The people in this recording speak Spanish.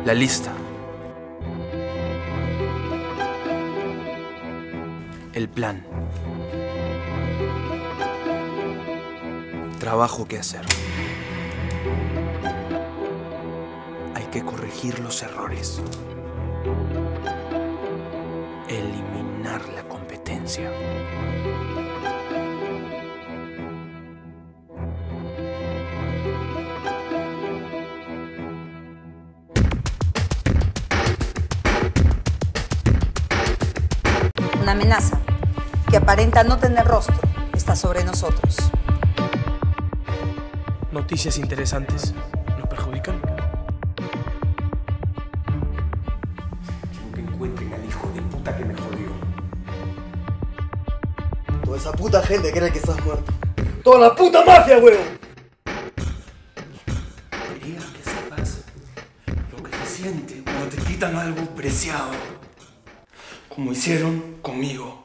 La lista. El plan. Trabajo que hacer. Hay que corregir los errores. Eliminar la competencia. Una amenaza que aparenta no tener rostro está sobre nosotros. Noticias interesantes nos perjudican. Quiero que encuentren al hijo de puta que me jodió. Toda esa puta gente cree que estás muerto. ¡Toda la puta mafia, huevón! Quería que sepas lo que se siente cuando te quitan algo preciado. Como hicieron conmigo.